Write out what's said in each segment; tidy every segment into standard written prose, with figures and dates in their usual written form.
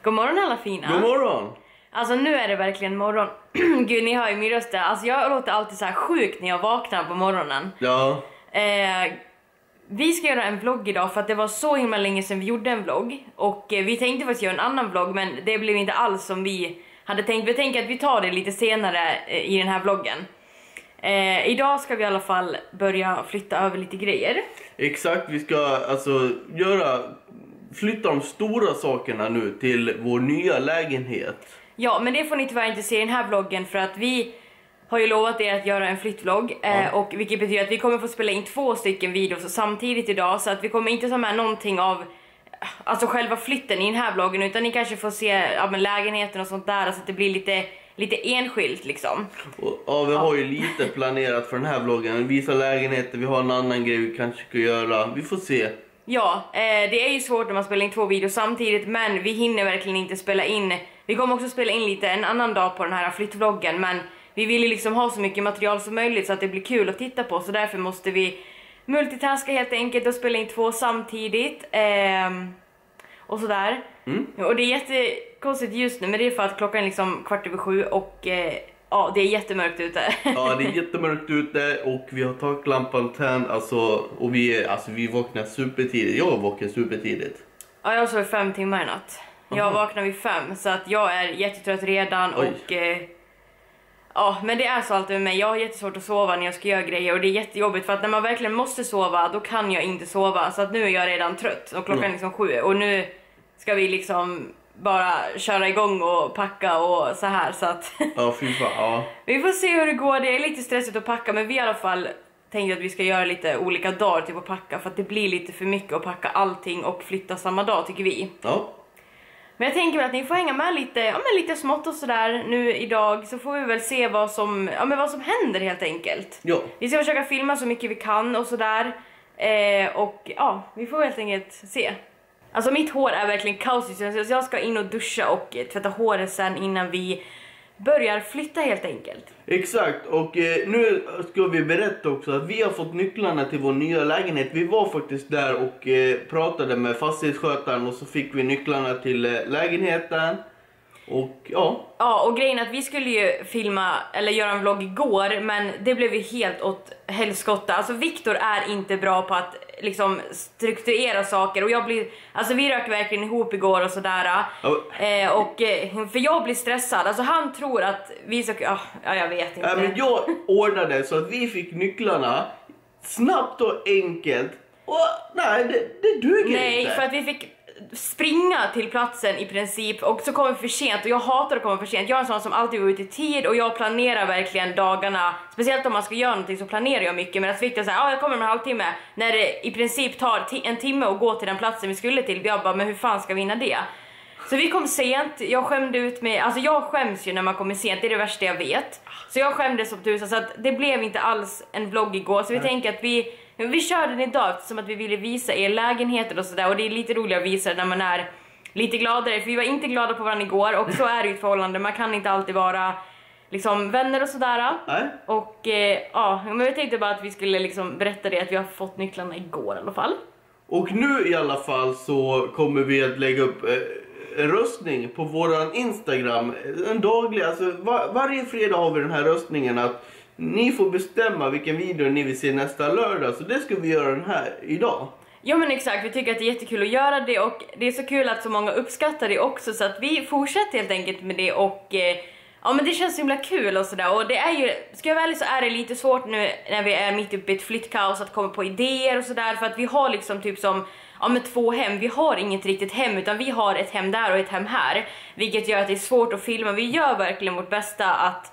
God morgon alla fina. God morgon. Alltså nu är det verkligen morgon. Gud, ni hör ju min röst. Alltså jag låter alltid så här sjukt när jag vaknar på morgonen. Ja. Vi ska göra en vlogg idag för att det var så himla länge sedan vi gjorde en vlogg. Och vi tänkte faktiskt göra en annan vlogg, men det blev inte alls som vi hade tänkt. Vi tänker att vi tar det lite senare i den här vloggen. Idag ska vi i alla fall börja flytta över lite grejer. Exakt, vi ska alltså flytta de stora sakerna nu till vår nya lägenhet. Ja, men det får ni tyvärr inte se i den här vloggen för att vi har ju lovat er att göra en flyttvlogg. Och vilket betyder att vi kommer få spela in 2 stycken videos samtidigt idag. Så att vi kommer inte ta med någonting av alltså själva flytten i den här vloggen, utan ni kanske får se lägenheten och sånt där, så att det blir lite enskilt liksom. Ja, vi har ju lite planerat för den här vloggen. Visa lägenheter, vi har en annan grej vi kanske ska göra. Vi får se. Ja, det är ju svårt när man spelar in 2 videos samtidigt, men vi hinner verkligen inte spela in. Vi kommer också spela in lite en annan dag på den här flyttvloggen, men vi vill ju liksom ha så mycket material som möjligt så att det blir kul att titta på. Så därför måste vi multitaska helt enkelt och spela in 2 samtidigt. Och sådär. Och det är jättekonstigt just nu, men det är för att klockan är liksom 6:15 och ja, det är jättemörkt ute. Ja, det är jättemörkt ute och vi har taklampan tänd, alltså, och vi vaknar supertidigt. Jag vaknar supertidigt. Ja, jag sov 5 timmar i natt. Jag vaknar vid 5, så att jag är jättetrött redan. Oj. Och ja, men det är så alltid med mig. Jag har jättesvårt att sova när jag ska göra grejer, och det är jättejobbigt för att när man verkligen måste sova, då kan jag inte sova. Så att nu är jag redan trött och klockan är liksom 7 och nu ska vi liksom bara köra igång och packa och så här, så att ja, fy fan, ja. Vi får se hur det går. Det är lite stressigt att packa, men vi i alla fall tänkte att vi ska göra lite olika dagar typ att packa, för att det blir lite för mycket att packa allting och flytta samma dag, tycker vi. Ja. Men jag tänker att ni får hänga med lite smått och sådär nu idag, så får vi väl se vad som händer helt enkelt. Ja. Vi ska försöka filma så mycket vi kan och sådär. Och ja, vi får helt enkelt se. Alltså mitt hår är verkligen kaosigt, så jag ska in och duscha och tvätta håret sen innan vi börjar flytta helt enkelt. Exakt, och nu ska vi berätta också att vi har fått nycklarna till vår nya lägenhet. Vi var faktiskt där och pratade med fastighetsskötaren, och så fick vi nycklarna till lägenheten. Och ja. Ja, och grejen är att vi skulle ju filma eller göra en vlogg igår, men det blev ju helt åt helskotta. Alltså Viktor är inte bra på att liksom strukturera saker, och vi rök verkligen ihop igår och sådär. För jag blir stressad. Alltså han tror att vi ska, jag vet inte. Men jag ordnade så att vi fick nycklarna snabbt och enkelt. Och nej, det duger inte. Nej, för att vi fick springa till platsen i princip, och så kom vi för sent, och jag hatar att komma för sent. Jag är en sån som alltid går ut i tid, och jag planerar verkligen dagarna, speciellt om man ska göra någonting så planerar jag mycket. Men att Victor säger jag kommer om en halvtimme, när det i princip tar en timme att gå till den platsen vi skulle till. Jag bara, men hur fan ska vi vinna det? Så vi kom sent, jag skämde ut mig. Alltså jag skäms ju när man kommer sent, det är det värsta jag vet. Så jag skämdes som tusan, så att det blev inte alls en vlogg igår. Så vi tänker att vi kör den idag, eftersom att vi ville visa er lägenheten och sådär. Och det är lite roligare att visa det när man är lite gladare. För vi var inte glada på varandra igår, och så är det ju ett förhållande. Man kan inte alltid vara liksom vänner och sådär. Och men jag tänkte bara att vi skulle liksom berätta det, att vi har fått nycklarna igår i alla fall. Och nu i alla fall så kommer vi att lägga upp en röstning på våran Instagram. En daglig, alltså varje fredag har vi den här röstningen att ni får bestämma vilken video ni vill se nästa lördag. Så det ska vi göra den här idag. Ja, men exakt, vi tycker att det är jättekul att göra det, och det är så kul att så många uppskattar det också, så att vi fortsätter helt enkelt med det. Och ja, men det känns så himla kul och sådär. Och det är ju, ska jag väl, så är det lite svårt nu när vi är mitt uppe i ett flyttkaos att komma på idéer och sådär, för att vi har liksom typ som med 2 hem. Vi har inget riktigt hem, utan vi har ett hem där och ett hem här, vilket gör att det är svårt att filma. Vi gör verkligen vårt bästa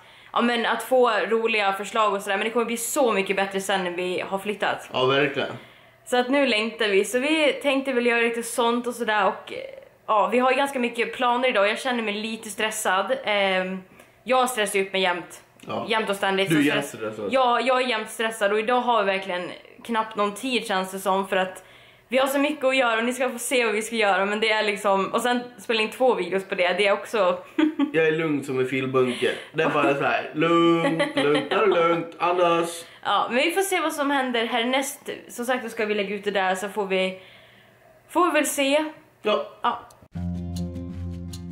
att få roliga förslag och sådär, men det kommer bli så mycket bättre sen när vi har flyttat. Ja, verkligen. Så att nu längtar vi, så vi tänkte väl göra lite sånt och sådär. Och ja, vi har ju ganska mycket planer idag. Jag känner mig lite stressad. Jag stressar upp mig jämt. Ja. Jämt och ständigt. Du är jämt stressad. Ja, jag är jämt stressad, och idag har vi verkligen knappt någon tid, känns det som, för att vi har så mycket att göra och ni ska få se vad vi ska göra, men det är liksom, och sen spela in 2 videos på det, det är också jag är lugn som en filbunke. Det är bara så här, lugnt, annars. Ja, men vi får se vad som händer härnäst. Som sagt, då ska vi lägga ut det där, så får vi väl se. Ja.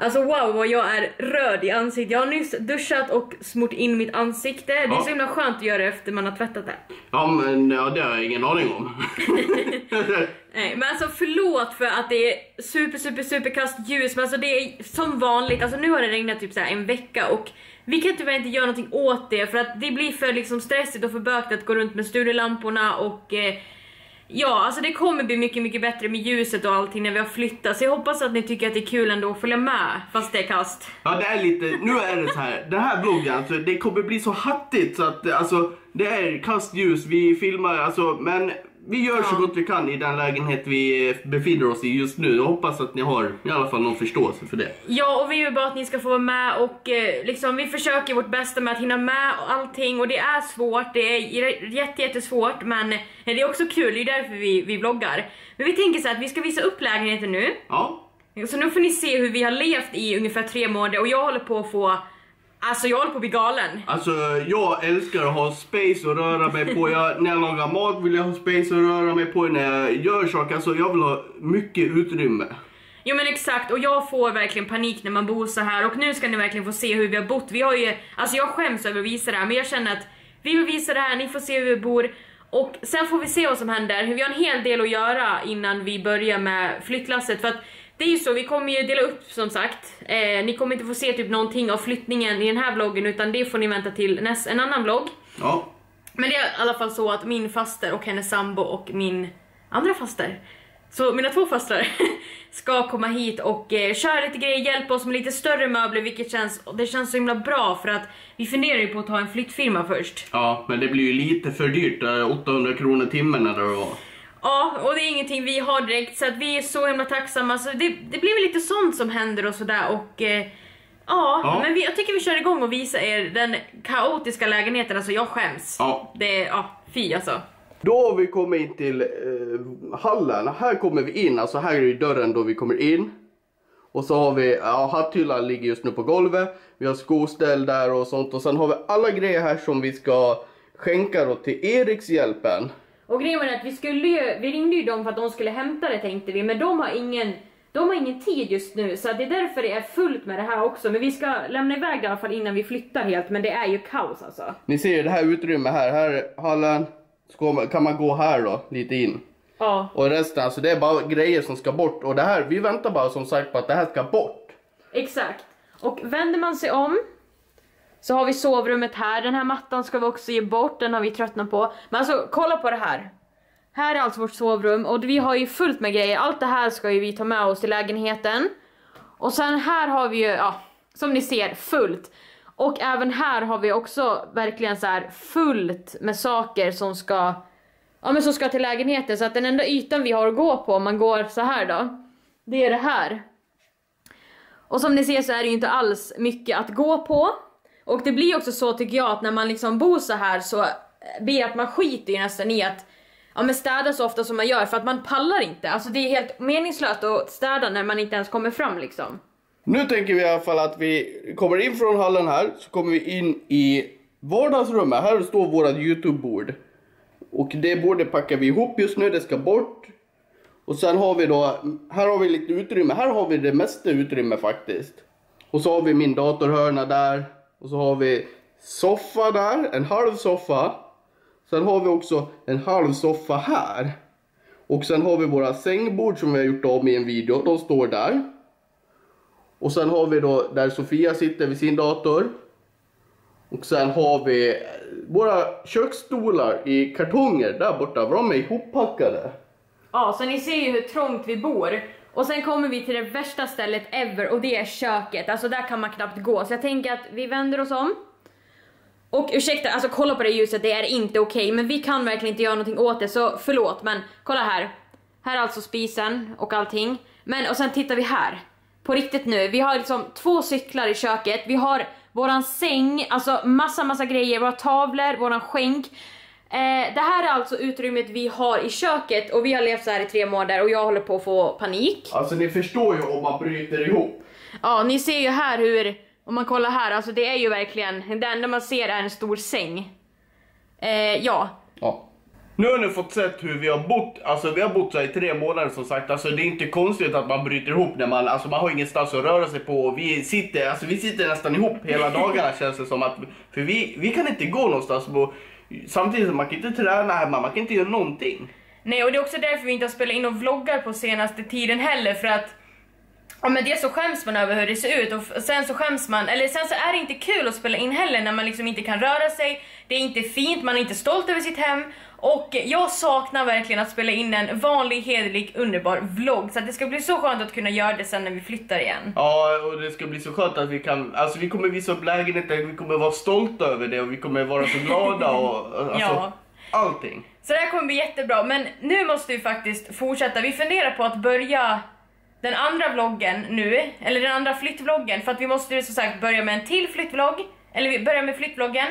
Alltså wow vad jag är röd i ansiktet. Jag har nyss duschat och smort in mitt ansikte. Det är så himla skönt att göra det efter man har tvättat det. Ja men det har jag ingen aning om. Nej, men alltså förlåt för att det är super kast ljus. Men alltså det är som vanligt. Alltså nu har det regnat typ så här en vecka och vi kan tyvärr inte göra någonting åt det. För att det blir för liksom stressigt och för bökt att gå runt med studielamporna och... ja, alltså det kommer bli mycket bättre med ljuset och allting när vi har flyttat. Så jag hoppas att ni tycker att det är kul ändå att följa med, fast det är kast. Ja, det är lite, nu är det så här. Den här vloggen, alltså, det kommer bli så hattigt så att, alltså, det är kastljus, vi filmar, alltså, men vi gör så gott vi kan i den lägenhet vi befinner oss i just nu. Jag hoppas att ni har i alla fall någon förståelse för det. Ja, och vi vill bara att ni ska få vara med och liksom, vi försöker vårt bästa med att hinna med och allting. Och det är svårt, det är jättesvårt, men det är också kul, det är därför vi vloggar. Men vi tänker så att vi ska visa upp lägenheten nu. Ja. Så nu får ni se hur vi har levt i ungefär 3 månader och jag håller på att få... Alltså jag håller på att bli galen. Alltså jag älskar att ha space att röra mig på. När jag lagar mat vill jag ha space att röra mig på. När jag gör saker, alltså jag vill ha mycket utrymme. Jo men exakt, och jag får verkligen panik när man bor så här. Och nu ska ni verkligen få se hur vi har bott. Vi har ju, alltså jag skäms över att visa det här, men jag känner att vi vill visa det här, ni får se hur vi bor. Och sen får vi se vad som händer. Vi har en hel del att göra innan vi börjar med flyttlasset. För att det är ju så, vi kommer ju dela upp som sagt. Ni kommer inte få se typ någonting av flyttningen i den här vloggen, utan det får ni vänta till en annan vlogg. Ja. Men det är i alla fall så att min faster och hennes sambo och min andra faster, så mina 2 fastrar ska komma hit och köra lite grejer, hjälpa oss med lite större möbler, vilket det känns så himla bra för att vi funderar ju på att ta en flyttfirma först. Ja, men det blir ju lite för dyrt, 800 kronor timmen eller vad det var. Ja, och det är ingenting vi har direkt, så att vi är så himla tacksamma. Så det blir väl lite sånt som händer och sådär. Och ja, men jag tycker vi kör igång och visar er den kaotiska lägenheten. Alltså jag skäms. Ja. Det är, fy alltså. Då har vi kommit in till hallen. Här kommer vi in, alltså här är ju dörren då vi kommer in. Och så har vi, hatthyllan ligger just nu på golvet. Vi har skoställ där och sånt. Och sen har vi alla grejer här som vi ska skänka då till Erikshjälpen. Och grejen var att vi ringde ju dem för att de skulle hämta det, tänkte vi. Men de har ingen tid just nu, så det är därför det är fullt med det här också. Men vi ska lämna iväg det i alla fall innan vi flyttar helt. Men det är ju kaos alltså. Ni ser det här utrymmet här är hallen. Så kan man gå här då, lite in. Ja. Och resten, alltså det är bara grejer som ska bort. Och det här, vi väntar bara som sagt på att det här ska bort. Exakt. Och vänder man sig om så har vi sovrummet här. Den här mattan ska vi också ge bort. Den har vi tröttnat på. Men alltså, kolla på det här. Här är alltså vårt sovrum. Och vi har ju fullt med grejer. Allt det här ska ju vi ta med oss till lägenheten. Och sen här har vi ju, som ni ser, fullt. Och även här har vi också verkligen så här fullt med saker som ska... Ja, men som ska till lägenheten. Så att den enda ytan vi har att gå på, om man går så här då, det är det här. Och som ni ser så är det ju inte alls mycket att gå på. Och det blir också så, tycker jag, att när man liksom bor så här så blir det att man skiter ju nästan i att städa så ofta som man gör, för att man pallar inte. Alltså det är helt meningslöst att städa när man inte ens kommer fram liksom. Nu tänker vi i alla fall att vi kommer in från hallen här, så kommer vi in i vardagsrummet. Här står vårat YouTube-bord. Och det bordet packar vi ihop just nu, det ska bort. Och sen har vi då, här har vi lite utrymme, här har vi det mesta utrymme faktiskt. Och så har vi min datorhörna där. Och så har vi soffa där, en halv soffa. Sen har vi också en halv soffa här. Och sen har vi våra sängbord som vi har gjort om i en video, de står där. Och sen har vi då där Sofia sitter vid sin dator. Och sen har vi våra köksstolar i kartonger där borta, de är ihoppackade. Ja, så ni ser ju hur trångt vi bor. Och sen kommer vi till det värsta stället ever, och det är köket. Alltså där kan man knappt gå. Så jag tänker att vi vänder oss om. Och ursäkta, alltså kolla på det ljuset, det är inte okej. Men vi kan verkligen inte göra någonting åt det, så förlåt. Men kolla här. Här är alltså spisen och allting. Men och sen tittar vi här. På riktigt nu, vi har liksom 2 cyklar i köket. Vi har våran säng, alltså massa grejer. Våra tavlor, våran skänk. Det här är alltså utrymmet vi har i köket. Och vi har levt så här i 3 månader och jag håller på att få panik. Alltså ni förstår ju om man bryter ihop. Ja, ni ser ju här hur, om man kollar här, alltså det är ju verkligen, det enda man ser är en stor säng. Ja. Nu har ni fått sett hur vi har bott, alltså vi har bott så här i 3 månader som sagt, alltså det är inte konstigt att man bryter ihop när man, alltså man har ingenstans att röra sig på och vi sitter nästan ihop hela dagarna känns det som att, för vi kan inte gå någonstans och, samtidigt som man kan inte träna hemma, man kan inte göra någonting. Nej, och det är också därför vi inte har spelat in och vloggar på senaste tiden heller, för att ja, men det så skäms man över hur det ser ut och sen så skäms man, eller sen så är det inte kul att spela in heller när man liksom inte kan röra sig, det är inte fint, man är inte stolt över sitt hem och jag saknar verkligen att spela in en vanlig, hederlig, underbar vlogg, så att det ska bli så skönt att kunna göra det sen när vi flyttar igen. Ja, och det ska bli så skönt att vi kan, alltså vi kommer visa upp lägenheten, vi kommer vara stolta över det och vi kommer vara så glada och alltså, ja. Allting. Så det här kommer bli jättebra, men nu måste vi faktiskt fortsätta, vi funderar på att börja den andra vloggen nu, eller den andra flyttvloggen, för att vi måste som sagt börja med en till flyttvlogg, eller vi börjar med flyttvloggen.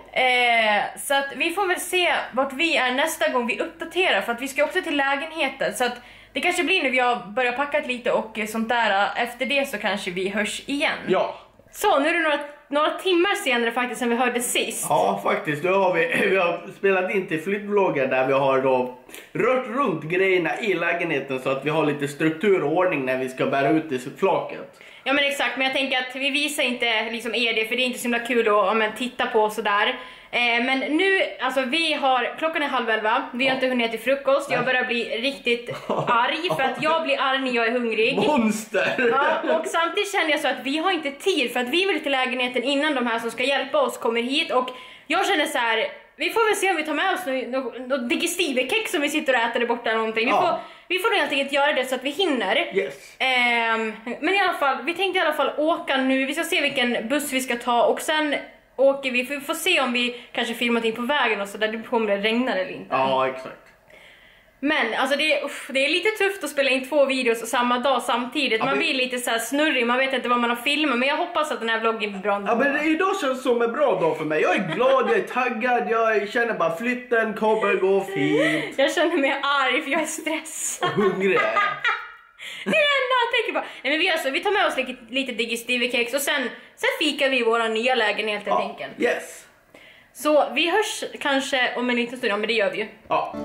Så att vi får väl se vart vi är nästa gång vi uppdaterar, för att vi ska också till lägenheten, så att det kanske blir när vi har börjat packat lite och sånt där, efter det så kanske vi hörs igen. Ja. Så nu är det några timmar senare faktiskt än vi hörde sist. Ja, faktiskt. Då har vi har spelat in till flyttvloggen där vi har då rört runt grejerna i lägenheten så att vi har lite struktur och ordning när vi ska bära ut det flaket. Ja men exakt, men jag tänker att vi visar inte liksom er det, för det är inte så himla kul att titta på sådär. Men nu, alltså klockan är 10:30, vi har inte hunnit till frukost, jag börjar bli riktigt arg för att jag blir arg när jag är hungrig. Monster! Ja, och samtidigt känner jag så att vi har inte tid för att vi vill till lägenheten innan de här som ska hjälpa oss kommer hit, och jag känner så här. Vi får väl se om vi tar med oss något digestive-kex som vi sitter och äter där borta eller någonting. Vi får helt enkelt göra det så att vi hinner. Yes. Men i alla fall, vi tänkte i alla fall åka nu. Vi ska se vilken buss vi ska ta och sen åker vi. För vi får se om vi kanske filmat in på vägen och så där. Det kommer det regna eller inte. Ja, exakt. Men alltså det är lite tufft att spela in 2 videos samma dag samtidigt. Ja, man blir lite så här snurrig, man vet inte vad man har filmat. Men jag hoppas att den här vloggen blir bra. Ja, men idag känns som en bra dag för mig. Jag är glad, jag är taggad, jag känner bara flytten kommer gå fint. Jag känner mig arg för jag är stressad. Och hungrig. Det är det enda jag tänker på. Nej, men vi tar med oss lite digestive-kex och sen fikar vi i våra nya lägenhet helt enkelt. Yes. Så vi hörs kanske om en liten stund, ja, men det gör vi ju. Ja.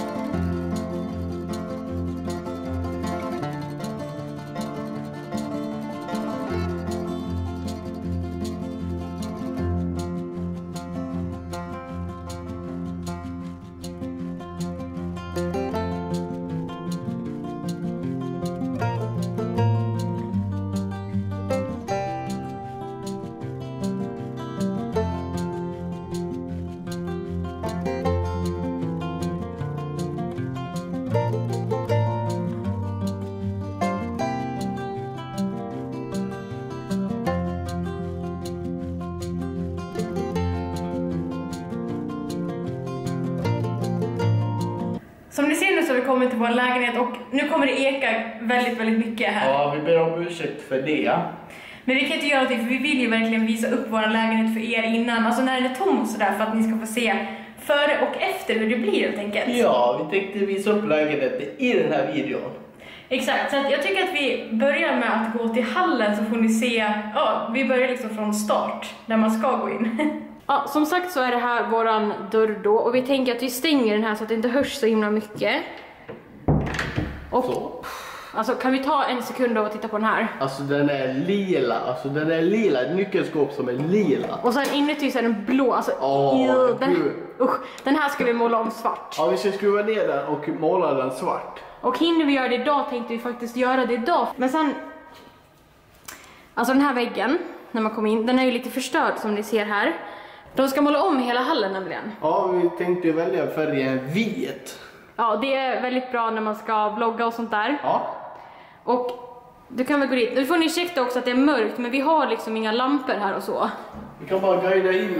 Som ni ser nu så har vi kommit till vår lägenhet och nu kommer det eka väldigt, väldigt mycket här. Ja, vi ber om ursäkt för det. Men vi kan inte göra någonting för vi vill ju verkligen visa upp vår lägenhet för er innan. Alltså när den är tom och sådär, för att ni ska få se före och efter hur det blir helt enkelt. Ja, vi tänkte visa upp lägenheten i den här videon. Exakt, så att jag tycker att vi börjar med att gå till hallen så får ni se, ja, vi börjar liksom från start där man ska gå in. Ja, som sagt så är det här våran dörr då och vi tänker att vi stänger den här så att det inte hörs så himla mycket. Och så. Alltså kan vi ta en sekund och titta på den här? Alltså den är lila, ett nyckelskåp som är lila. Och sen inuti så är den blå, alltså den här ska vi måla om svart. Ja, vi ska skruva ner den och måla den svart. Och hinner vi göra det idag tänkte vi faktiskt göra det idag. Men sen, alltså den här väggen, när man kommer in, den är ju lite förstörd som ni ser här. De ska måla om hela hallen nämligen. Ja, vi tänkte välja färgen vit. Ja, det är väldigt bra när man ska vlogga och sånt där. Ja. Och du kan väl gå dit. Nu får ni ursäkta också att det är mörkt, men vi har liksom inga lampor här och så. Vi kan bara guida in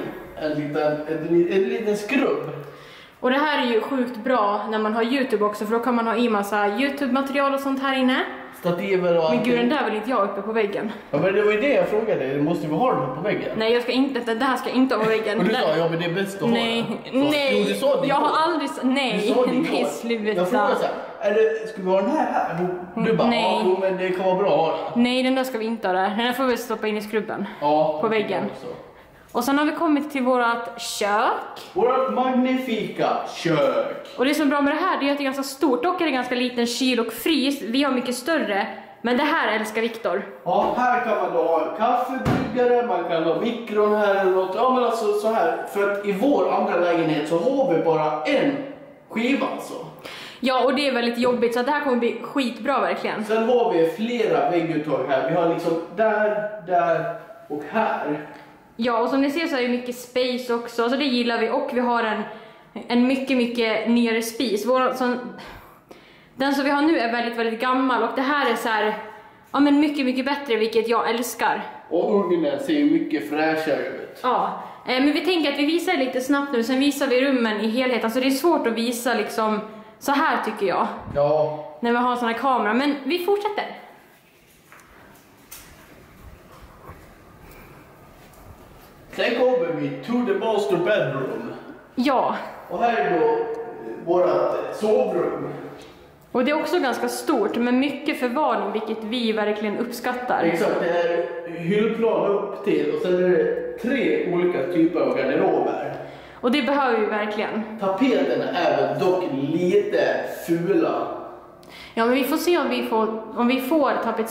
en liten skrubb. Och det här är ju sjukt bra när man har YouTube också, för då kan man ha i massa YouTube-material och sånt här inne. Stativer och allt. Men gud, den där vill inte jag uppe på väggen. Ja, men det var ju det jag frågade. Måste vi ha den på väggen? Nej, jag ska inte, det här ska inte vara på väggen. Och du sa, ja men det är bäst att nej, ha den. Nej, jo, du sa det jag igår. har aldrig nej, nej, sluta. Jag frågade så här, ska vi ha den här? Du bara, nej. Ja, men det kan vara bra att ha den. Nej, den där ska vi inte ha där. Den där får vi stoppa in i skrubben. Ja, på väggen. Och sen har vi kommit till vårat kök. Vårat magnifika kök. Och det som är bra med det här, det är att det är ganska stort. Dock är det ganska liten kyl och frys. Vi har mycket större. Men det här älskar Viktor. Ja, här kan man då ha en kaffebryggare, man kan ha mikron här eller något. Ja, men alltså så här. För att i vår andra lägenhet så har vi bara en skiva alltså. Ja, och det är väldigt jobbigt, så att det här kommer bli skitbra verkligen. Sen har vi flera vägguttag här. Vi har liksom där och här. Ja, och som ni ser så är det mycket space också, så det gillar vi. Och vi har en mycket nyare spis. Den som vi har nu är väldigt, väldigt gammal, och det här är så här, ja men mycket bättre, vilket jag älskar. Och ugnen ser ju mycket fräschare ut. Ja, men vi tänker att vi visar lite snabbt nu, sen visar vi rummen i helhet. Alltså det är svårt att visa liksom så här tycker jag. Ja. När vi har en sån här kamera, men vi fortsätter. Sen kommer vi to the master bedroom. Ja. Och här är då vårat sovrum. Och det är också ganska stort, med mycket förvaring, vilket vi verkligen uppskattar. Exakt, det är hyllplan upp till och sen är det 3 olika typer av garderober. Och det behöver vi verkligen. Tapeterna är väl dock lite fula. Ja, men vi får se om vi får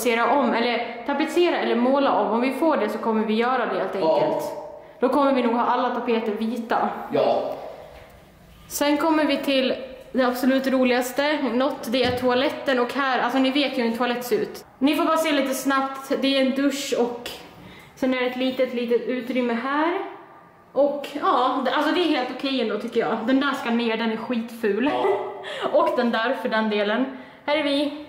tapetsera eller måla om. Om vi får det så kommer vi göra det helt enkelt. Ja. Då kommer vi nog ha alla tapeter vita. Ja. Sen kommer vi till det absolut roligaste. Det är toaletten, och här, alltså ni vet ju hur en toalett ser ut. Ni får bara se lite snabbt. Det är en dusch och sen är det ett litet utrymme här. Och ja, alltså det är helt okej ändå tycker jag. Den där ska ner, den är skitful. Ja. Och den där för den delen. Här är vi.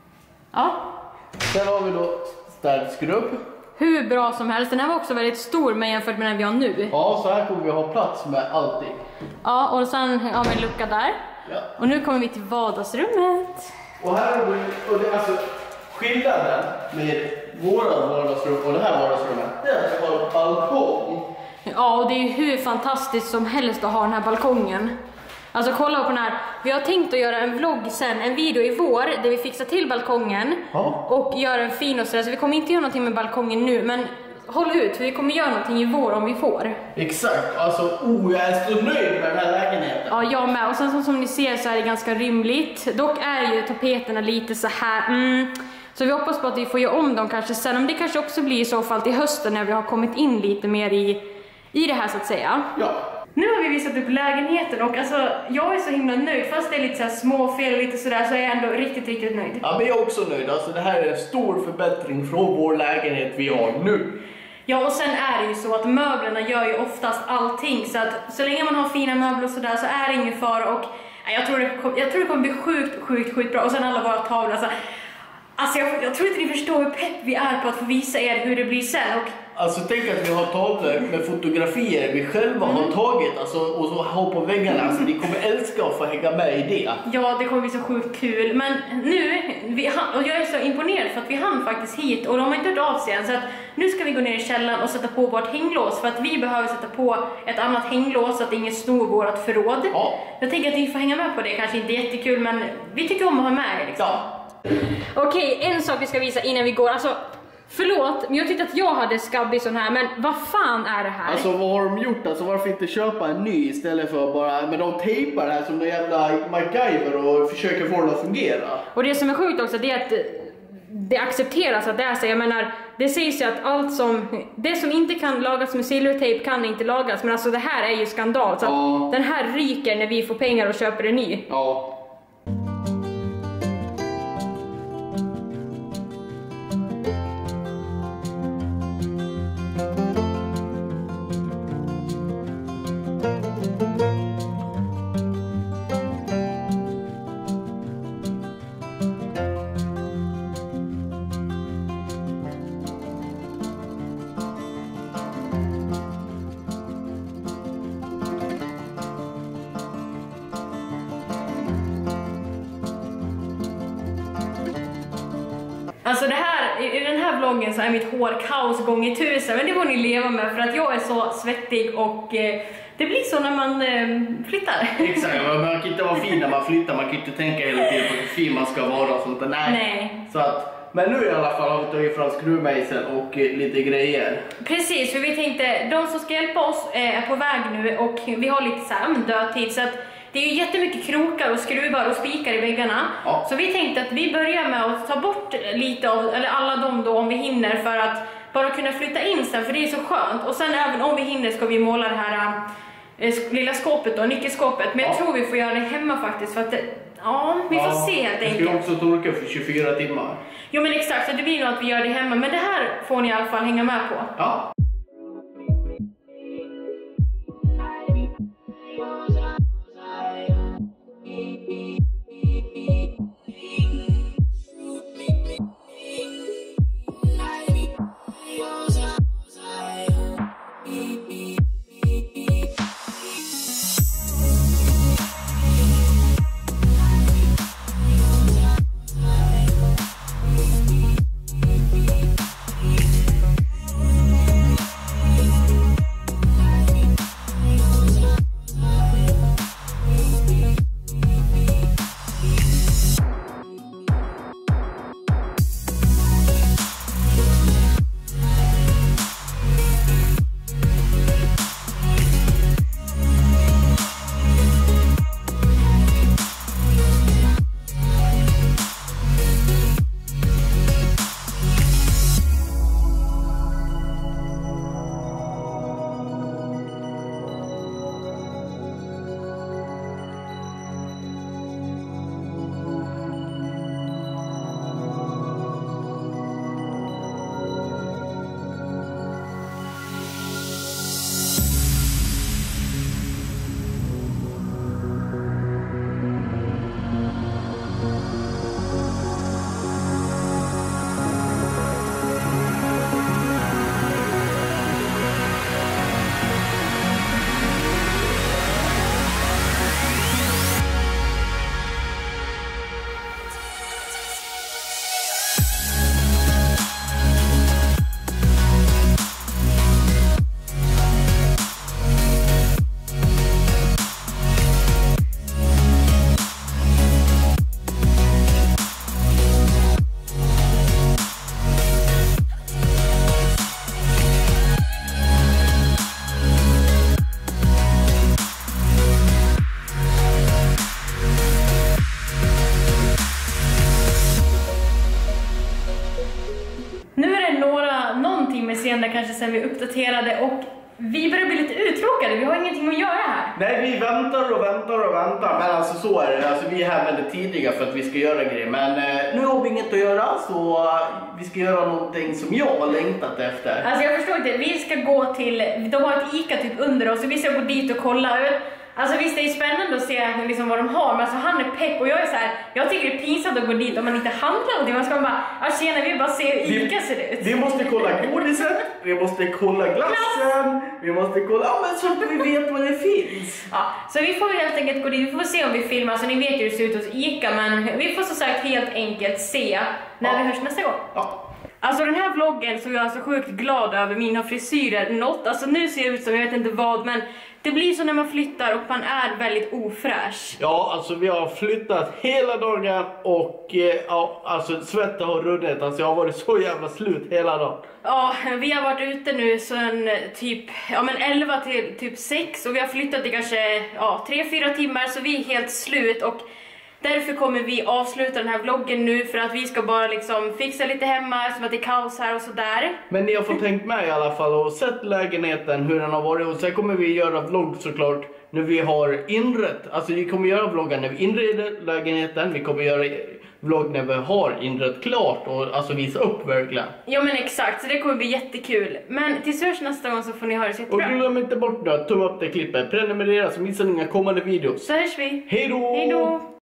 Ja. Sen har vi då städskrubb. Hur bra som helst. Den här var också väldigt stor med jämfört med den vi har nu. Ja, så här kommer vi ha plats med allting. Ja, och sen har vi en lucka där. Ja. Och nu kommer vi till vardagsrummet. Och här har vi, och det, alltså skillnaden med våra vardagsrum och det här vardagsrummet, det är att vi har balkong. Ja, och det är ju hur fantastiskt som helst att ha den här balkongen. Alltså kolla på den här. Vi har tänkt att göra en vlogg sen, en video i vår där vi fixar till balkongen. Ja. Och gör en fin och sådär. Så vi kommer inte göra någonting med balkongen nu, men håll ut, för vi kommer göra någonting i vår om vi får. Exakt, alltså jag är så nöjd med den här lägenheten. Ja, jag med. Och sen som ni ser så är det ganska rymligt. Dock är ju tapeterna lite så här. Så vi hoppas på att vi får göra om dem kanske sen. Men det kanske också blir i så fall till hösten när vi har kommit in lite mer i det här så att säga. Ja. Nu har vi visat upp lägenheten och alltså, jag är så himla nöjd. Fast det är lite så här småfel och lite sådär, så är jag ändå riktigt nöjd. Ja, men jag är också nöjd. Alltså det här är en stor förbättring från vår lägenhet vi har nu. Ja, och sen är det ju så att möblerna gör ju oftast allting. Så att så länge man har fina möbler och sådär så är det ingen fara. Och jag tror det kommer bli sjukt bra. Och sen alla våra tavlor. Alltså jag tror inte ni förstår hur pepp vi är på att få visa er hur det blir sen. Och alltså tänk att vi har tavlor med fotografier vi själva har tagit, alltså, och så har på väggarna. Alltså ni kommer älska att få hänga med i det. Ja, det kommer bli så sjukt kul. Men nu, och jag är så imponerad för att vi hann faktiskt hit och de har inte hört av sig än. Så att nu ska vi gå ner i källaren och sätta på vårt hänglås. För att vi behöver sätta på ett annat hänglås så att ingen snor vårt förråd. Ja. Jag tänker att ni får hänga med på det. Kanske inte jättekul, men vi tycker om att ha med er liksom. Ja. Okej, en sak vi ska visa innan vi går. Alltså, förlåt, men jag tyckte att jag hade skabbig sån här. Men vad fan är det här? Alltså vad har de gjort? Alltså varför inte köpa en ny istället för bara, men de tejpar det här som en jävla MacGyver och försöker få den att fungera. Och det som är sjukt också, det är att det accepteras att det är så. Jag menar, det sägs ju att det som inte kan lagas med silvertejp kan inte lagas. Men alltså det här är ju skandal. Så att den här ryker när vi får pengar och köper en ny. Ja. Alltså det här, i den här vloggen så är mitt hår kaos gånger 1000, men det får ni leva med för att jag är så svettig och det blir så när man flyttar. Exakt, man kan inte vara fin när man flyttar, man kan inte tänka hela tiden på hur fin man ska vara och sånt där. Nej. Så att Men nu i alla fall har vi tagit fram skruvmejseln och lite grejer. Precis, för vi tänkte, de som ska hjälpa oss är på väg nu och vi har lite så här dödtid, så att det är ju jättemycket krokar och skruvar och spikar i väggarna. Ja. Så vi tänkte att vi börjar med att ta bort lite av, eller alla dem då om vi hinner, för att bara kunna flytta in sen, för det är så skönt. Och sen även om vi hinner ska vi måla det här lilla skåpet då, nyckelskåpet. Men jag tror vi får göra det hemma faktiskt, för att vi får se helt enkelt. Det ska också torka för 24 timmar. Jo men exakt, så det blir nog att vi gör det hemma. Men det här får ni i alla fall hänga med på. Ja. senare kanske sen vi uppdaterade och vi börjar bli lite uttråkade, vi har ingenting att göra här. Nej, vi väntar och väntar och väntar, men alltså så är det. Alltså, vi är här väldigt tidiga för att vi ska göra grejer, men nu har vi inget att göra så vi ska göra någonting som jag har längtat efter. Alltså jag förstår inte, vi ska gå till, de har ett ICA typ under oss och vi ska gå dit och kolla. Alltså visst, det är spännande att se liksom vad de har, men alltså han är pepp och jag är så här, jag tycker det är pinsamt att gå dit om man inte handlar någonting. Man ska bara, tjena, vi bara se hur ICA ser ut. Vi måste kolla godiset, vi måste kolla glassen, vi måste kolla, men så att vi vet vad det finns. Ja, så vi får helt enkelt gå dit, vi får se om vi filmar, så ni vet ju hur det ser ut hos ICA, men vi får så sagt helt enkelt se när vi hörs nästa gång. Ja. Alltså den här vloggen så är jag alltså sjukt glad över mina frisyrer. Alltså nu ser det ut som jag vet inte vad, men det blir så när man flyttar och man är väldigt ofräsch. Ja, alltså vi har flyttat hela dagen och ja, alltså svetten har runnit. Alltså jag har varit så jävla slut hela dagen. Ja, vi har varit ute nu sen typ 11 till typ 6 och vi har flyttat i kanske 3-4 timmar, så vi är helt slut och därför kommer vi avsluta den här vloggen nu, för att vi ska bara liksom fixa lite hemma som att det är kaos här och sådär. Men ni har fått tänkt med i alla fall och sett lägenheten, hur den har varit, och sen kommer vi göra vlogg såklart när vi har inrett. Alltså vi kommer göra vloggar när vi inreder lägenheten, vi kommer göra vlogg när vi har inrett klart och alltså visa upp verkligen. Ja men exakt, så det kommer bli jättekul. Men tills hörs nästa gång så får ni ha det så jättebra. Och glöm inte bort att tumma upp det klippet, prenumerera så missar ni inga kommande videos. Så hörs vi. Hej då! Hej då!